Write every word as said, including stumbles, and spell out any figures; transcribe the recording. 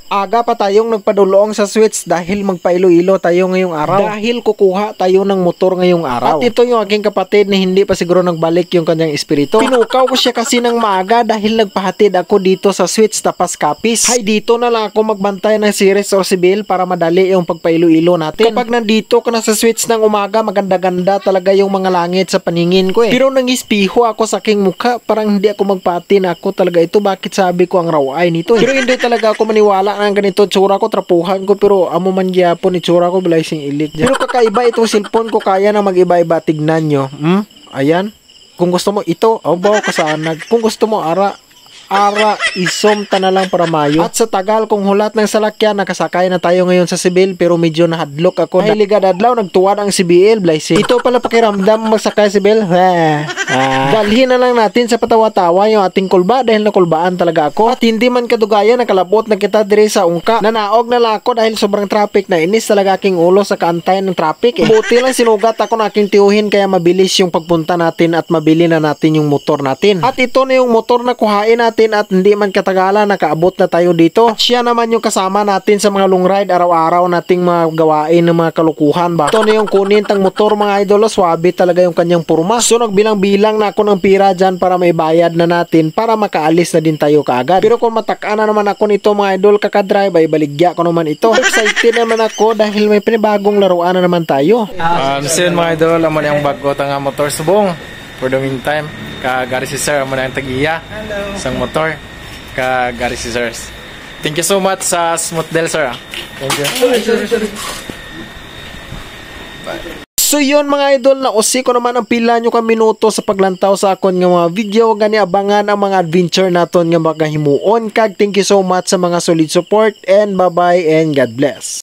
Aga pa tayong nagpadulong sa switch dahil magpailo-ilo tayo ngayong araw. Dahil kukuha tayo ng motor ngayong araw. At ito yung aking kapatid na hindi pa siguro nagbalik yung kanyang espiritu. Pinukaw ko siya kasi ng maaga dahil nagpahatid ako dito sa switch tapas kapis. Hay, dito na lang ako magbantay ng series or sibil para madali yung pagpailo-ilo natin. Kapag nandito ka na sa switch ng umaga, maganda-ganda talaga yung mga langit sa paningin ko eh. Pero nangispiho ako sa aking mukha, parang hindi ako magpatin ako talaga ito. Bakit sabi ko ang raw ay nito eh. Pero hindi talaga ako maniwala ang ganito tsura ko, trapuhan ko, pero amo man gyapon itsura ko balay sing ilik. Pero kakaiba itong cellphone ko, kaya na mag-iba-iba. Tignan nyo. Hmm? Ayan. Kung gusto mo ito, oh, bawa ka saan. Kung gusto mo ara, ara isom ta na lang para mayo. At sa tagal kong hulat ng salakyan, nakasakay na tayo ngayon sa sibil, pero medyo nahadlok ako. Dahil ligad adlaw, nagtuwad ang C B L, blessing. Ito pala pakiramdam magsakay sibil. Ah. Dalhin na lang natin sa patawa-tawa yung ating kulba dahil nakulbaan talaga ako. At hindi man kadugayan, nakalabot na kita dire sa ungka. Nanaog na lang ako dahil sobrang traffic na inis talaga aking ulo sa kaantayan ng traffic eh. Buti lang sinugat ako na aking tiyuhin kaya mabilis yung pagpunta natin at mabili na natin yung motor natin. At ito na yung motor na kuhain natin at hindi man katagalan nakaabot na tayo dito. At siya naman yung kasama natin sa mga long ride araw-araw nating mga gawain ng mga kalukuhan ba. Ito na yung kunin tang motor mga idol, swabe talaga yung kanyang purma. So nagbilang-bilang na ako ng pira dyan para may bayad na natin para makaalis na din tayo kaagad. Pero kung matakaan na naman ako nito mga idol kakadrive ay baligya ko naman ito. Excited naman ako dahil may pinibagong laruan na naman tayo. Um, so yun mga idol, amo na yung bago tanga motor subong. For the meantime, kagari si sir, amo na yung tag-iya sang motor, kagari si sir. Thank you so much sa smooth del sir. Thank you. Bye. So yun mga idol, na usi ko naman ang pila nyo ka minuto sa paglantaw sa akon nga mga video. Gani abangan ang mga adventure naton nga makahimuon kag thank you so much sa mga solid support and bye bye and God bless.